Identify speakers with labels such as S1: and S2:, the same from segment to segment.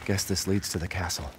S1: Guess this leads to the castle.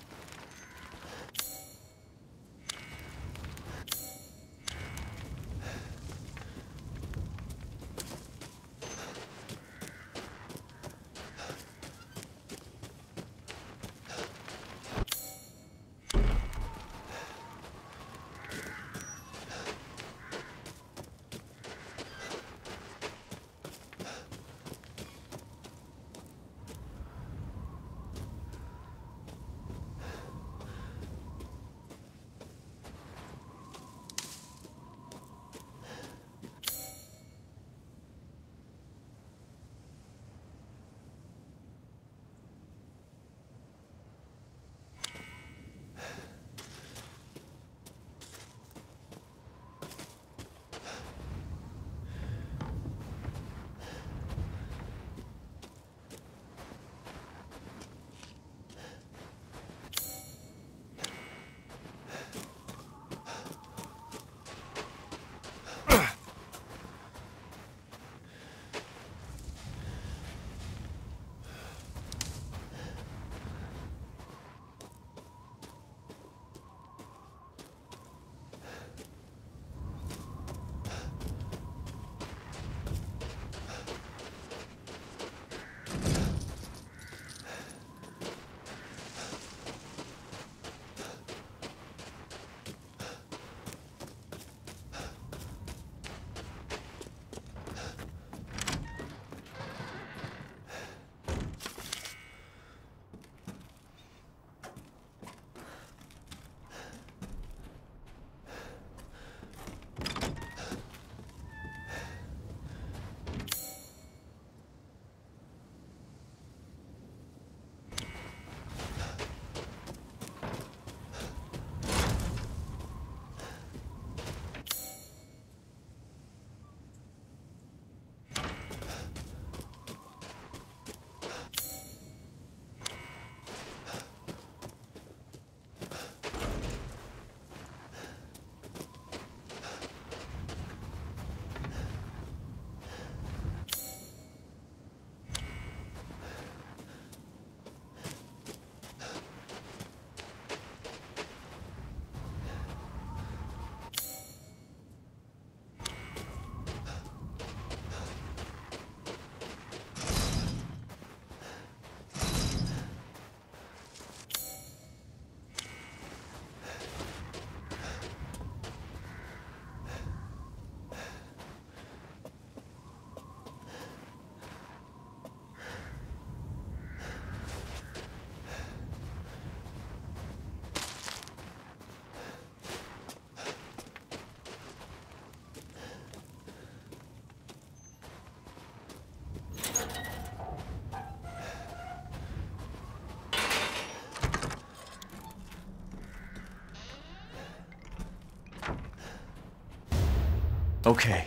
S1: Okay.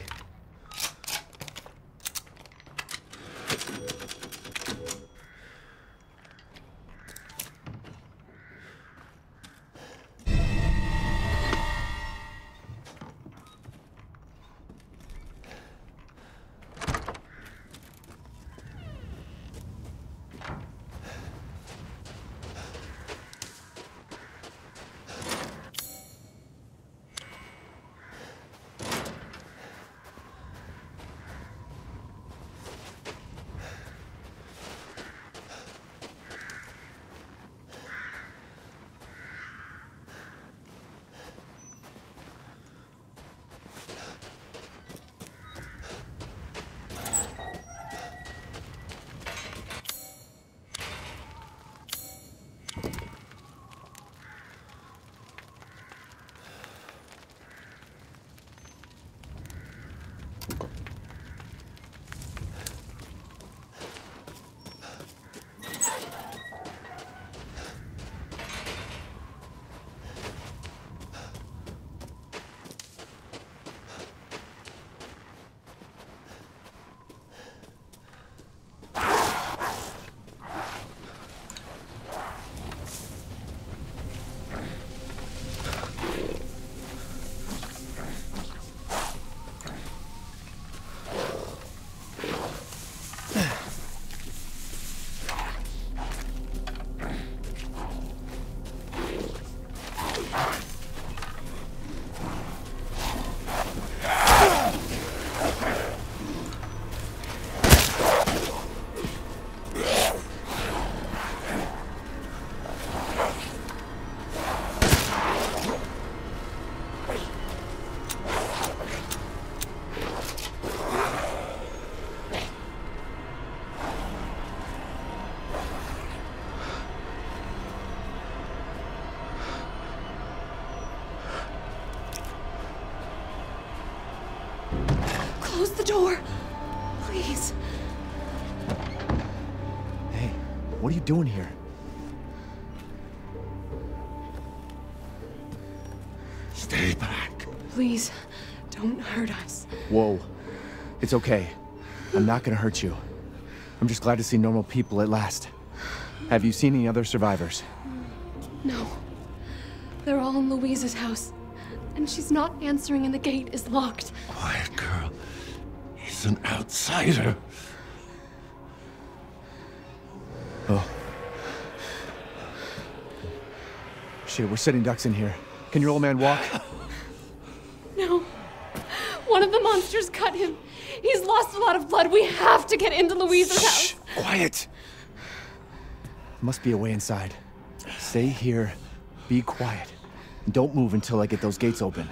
S2: Close the door. Please.
S1: Hey, what are you doing here?
S3: Stay back.
S2: Please, don't hurt us.
S1: Whoa. It's okay. I'm not gonna hurt you. I'm just glad to see normal people at last. Have you seen any other survivors?
S2: No. They're all in Louise's house. And she's not answering and the gate is locked.
S3: Quiet, girl. He's an outsider.
S1: Oh. Shit, we're sitting ducks in here. Can your old man walk?
S2: No. One of the monsters cut him. He's lost a lot of blood. We have to get into Louise's house.
S1: Quiet! Must be a way inside. Stay here, be quiet, and don't move until I get those gates open.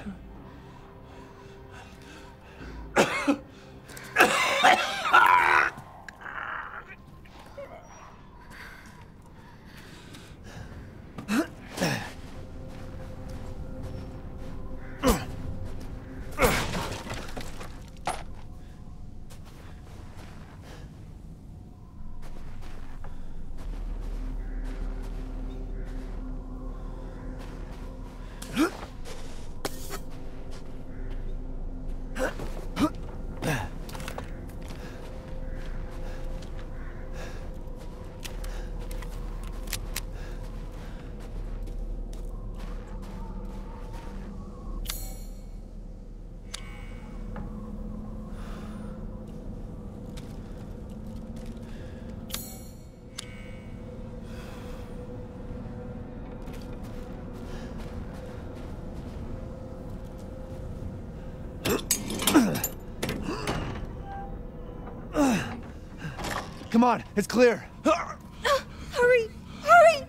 S1: Come on, it's clear.
S2: Hurry! Hurry!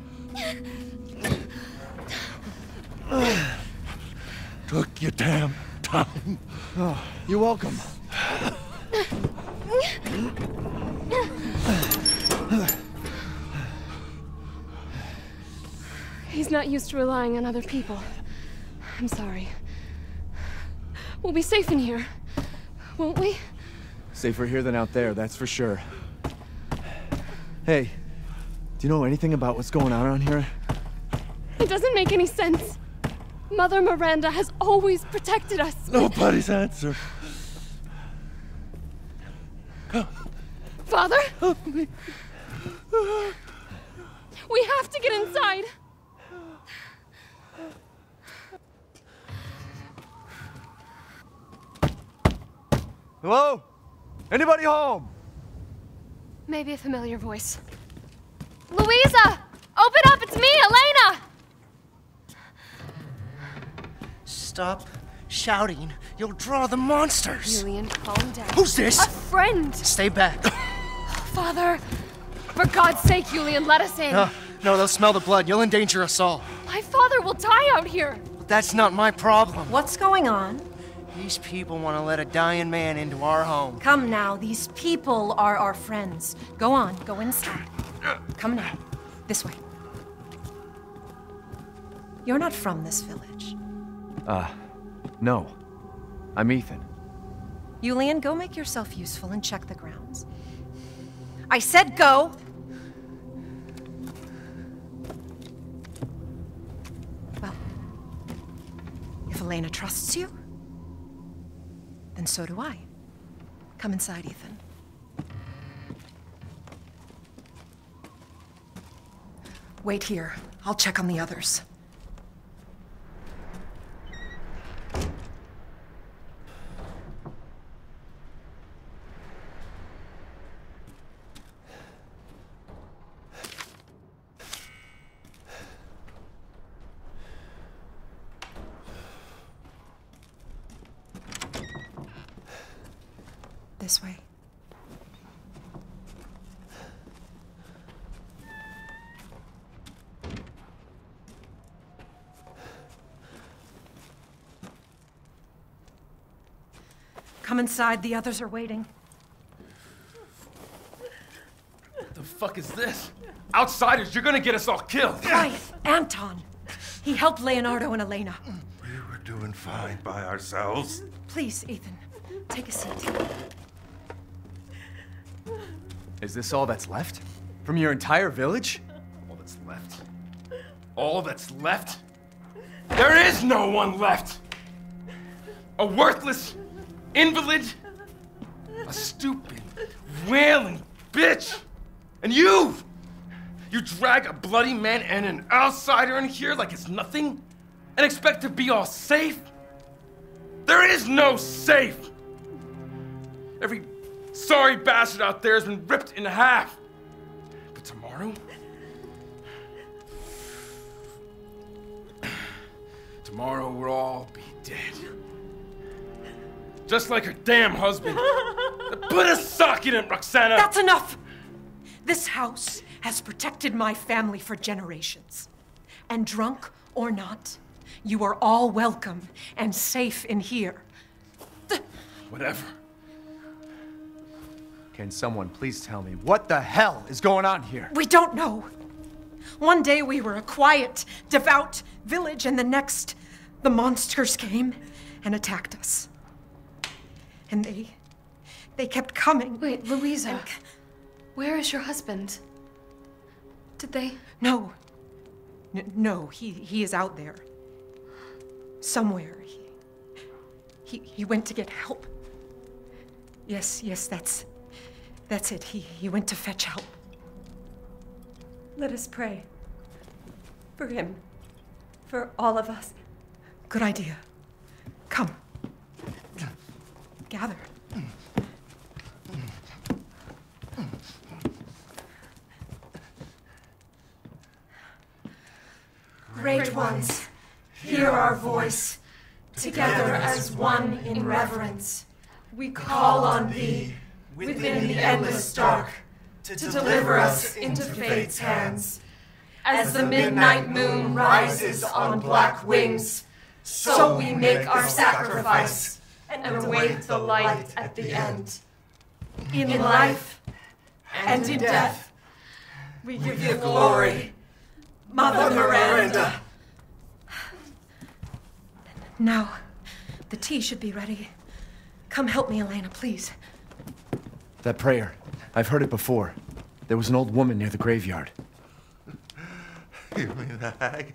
S3: Took your damn time.
S1: Oh, you're welcome.
S2: He's not used to relying on other people. I'm sorry. We'll be safe in here, won't we?
S1: Safer here than out there, that's for sure. Hey, do you know anything about what's going on around here?
S2: It doesn't make any sense. Mother Miranda has always protected us.
S3: Nobody's answer.
S2: Father? We have to get inside.
S1: Hello? Anybody home?
S2: Maybe a familiar voice. Louisa! Open up! It's me, Elena!
S4: Stop shouting. You'll draw the monsters.
S2: Julian, calm down.
S4: Who's this?
S2: A friend!
S4: Stay back.
S2: Father! For God's sake, Julian, let us in.
S4: No, they'll smell the blood. You'll endanger us all.
S2: My father will die out here.
S4: But that's not my problem.
S5: What's going on?
S4: These people want to let a dying man into our home.
S5: Come now, these people are our friends. Go on, go inside. Come now, this way. You're not from this village.
S1: No. I'm Ethan.
S5: Julian, go make yourself useful and check the grounds. I said go! Well, if Elena trusts you, then so do I. Come inside, Ethan. Wait here. I'll check on the others. This way. Come inside, the others are waiting.
S6: What the fuck is this? Outsiders, you're gonna get us all killed!
S5: Quiet, Anton! He helped Leonardo and Elena.
S3: We were doing fine by ourselves.
S5: Please, Ethan. Take a seat.
S1: Is this all that's left? From your entire village?
S6: All that's left? All that's left? There is no one left! A worthless invalid, a stupid, wailing bitch! And you drag a bloody man and an outsider in here like it's nothing and expect to be all safe? There is no safe! Every sorry bastard out there has been ripped in half. But tomorrow? Tomorrow we'll all be dead. Just like her damn husband. Put a sock in it, Roxana!
S5: That's enough! This house has protected my family for generations. And drunk or not, you are all welcome and safe in here.
S6: Whatever.
S1: Can someone please tell me what the hell is going on here?
S5: We don't know. One day we were a quiet, devout village, and the next, the monsters came and attacked us. And they kept coming.
S2: Wait, Louisa. Where is your husband? Did they?
S5: No. No, he is out there. Somewhere. He went to get help. Yes, that's it. He went to fetch help.
S7: Let us pray. For him. For all of us.
S5: Good idea. Come. Gather.
S8: Great ones, hear our voice. Together as one in reverence, we call on thee within the endless dark to deliver us into fate's hands. As the midnight moon rises on black wings, so we make our sacrifice and await the light at the end. In life and in death, we give you glory, Mother Miranda.
S5: Now, the tea should be ready. Come help me, Elena, please.
S1: That prayer. I've heard it before. There was an old woman near the graveyard.
S3: You mean the hag?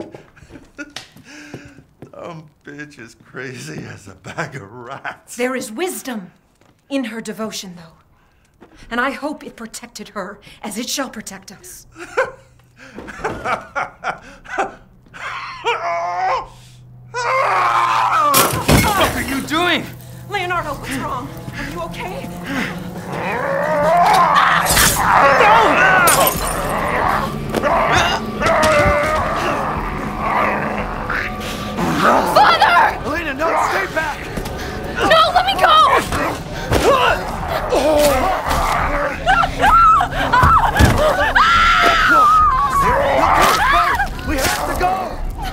S3: Dumb bitch is crazy as a bag of rats.
S5: There is wisdom in her devotion, though. And I hope it protected her as it shall protect us.
S6: What are you doing?
S5: Leonardo, what's wrong? Are you okay?
S2: Father!
S1: Elena, no, stay back!
S2: No, let me go!
S1: We have to go!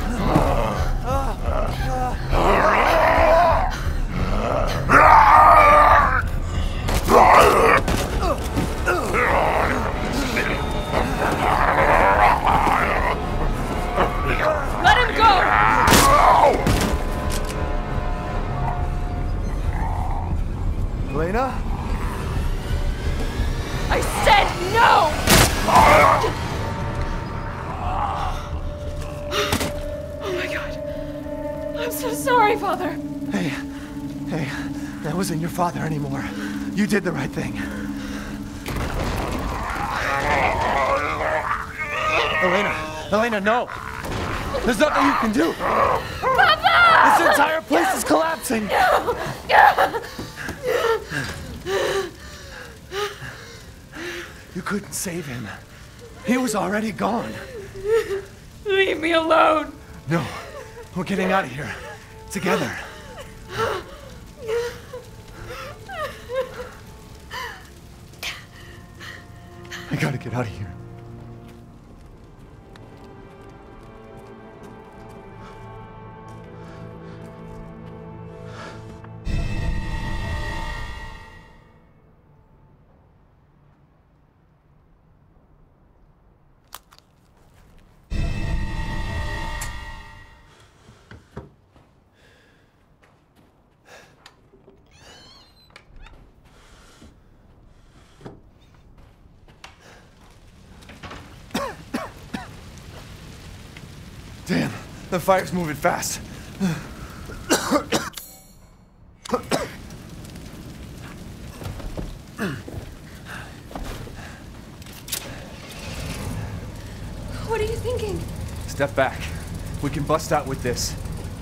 S2: Let him go!
S1: Elena?
S2: I said no! Oh my God. I'm so sorry, Father.
S1: Hey, that wasn't your father anymore. You did the right thing. Elena, no! There's nothing you can do! Papa! This entire place is collapsing! You couldn't save him. He was already gone.
S2: Leave me alone.
S1: No, we're getting out of here. Together. I gotta get out of here. The fire's moving fast.
S2: What are you thinking?
S1: Step back. We can bust out with this.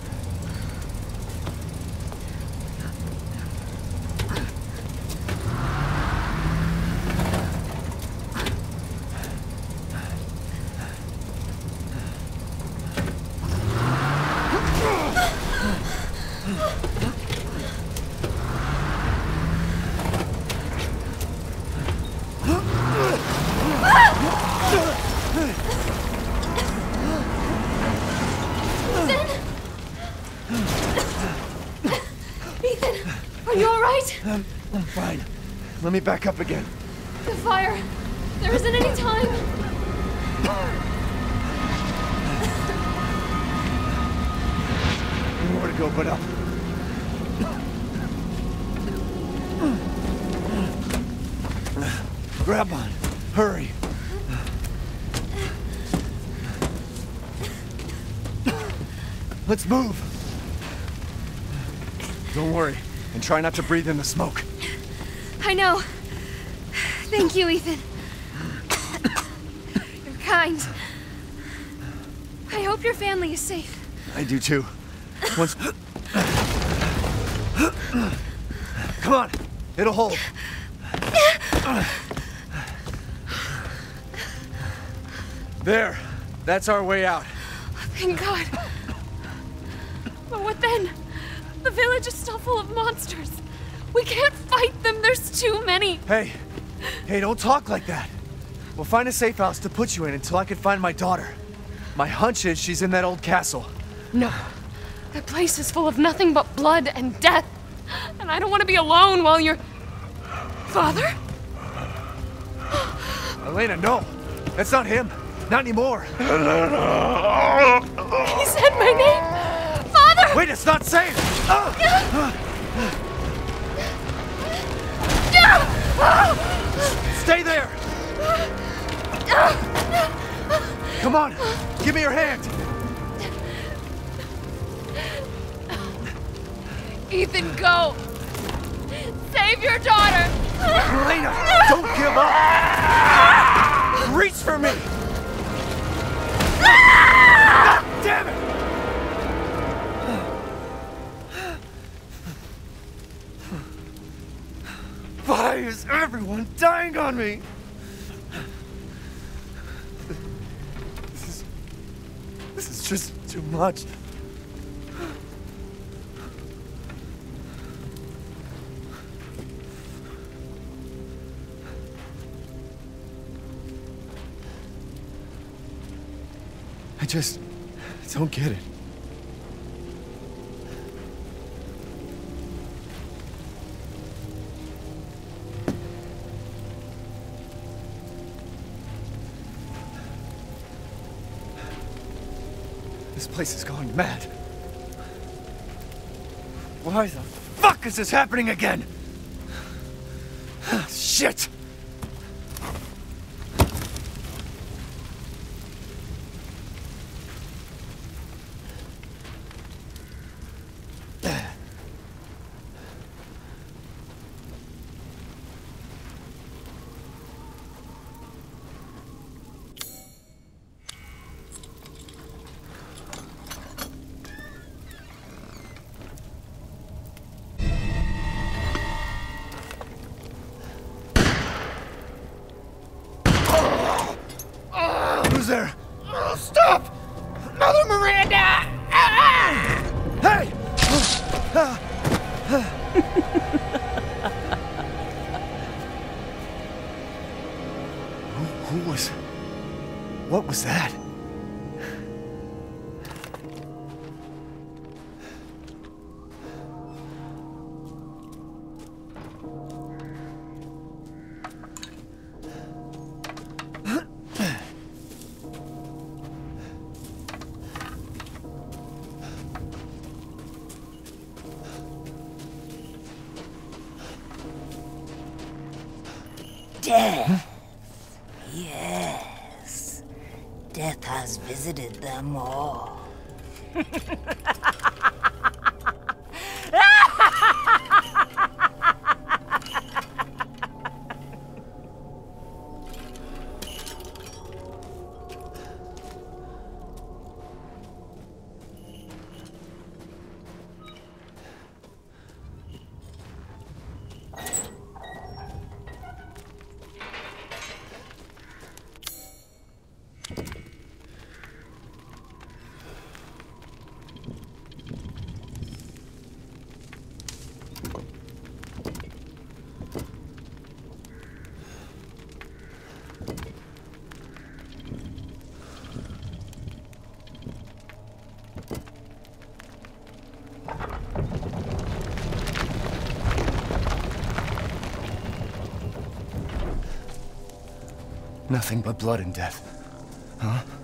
S2: Ethan, are you all right?
S1: I'm fine. Let me back up again.
S2: The fire. There isn't any time.
S1: Nowhere to go but up. Grab on. Hurry. Let's move. Don't worry, and try not to breathe in the smoke.
S2: I know. Thank you, Ethan. You're kind. I hope your family is safe.
S1: I do too. Once... Come on, it'll hold. There, that's our way out.
S2: Thank God. But what then? The village is still full of monsters. We can't fight them, there's too many.
S1: Hey, don't talk like that. We'll find a safe house to put you in until I can find my daughter. My hunch is she's in that old castle.
S2: No. That place is full of nothing but blood and death. And I don't want to be alone while you're... Father?
S1: Elena, no. That's not him. Not anymore.
S2: He said my name! Father!
S1: Wait, it's not safe! Stay there! Come on, give me your hand!
S2: Ethan, go! Save your daughter!
S1: Elena, don't give up! Reach for me! God damn it! Why is everyone dying on me? This is just too much. I just don't get it. This place is going mad. Why the fuck is this happening again? Shit! Who's there?
S4: Oh, stop! Mother Miranda!
S1: Hey! Who was... What was that?
S9: Death. Yes. Death has visited them all.
S1: Nothing but blood and death. Huh?